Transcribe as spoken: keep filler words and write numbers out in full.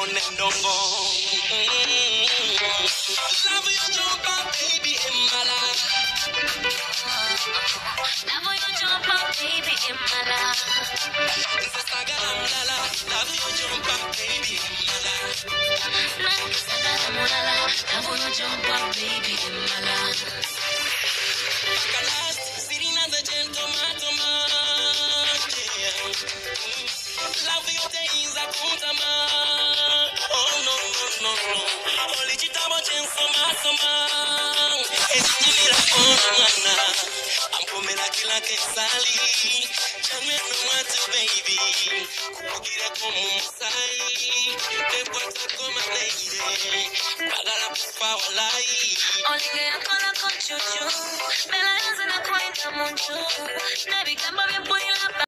Nendongo. Love you, jump up, baby, in my life. Love you, jump up, baby, in my life. Love you, jump up, baby, in my life. Love you, jump up, baby, in my life. Bacalhau, sitting on the gentleman, love you, days I put a man. Oh, no, no, no, no. Only chitaba chen sama sama. Ejini la kona. I'm coming like you like a sally. Chame no matter, baby. Kugira como musai. Te cuento como lady. Pagala por favor, lai. Only que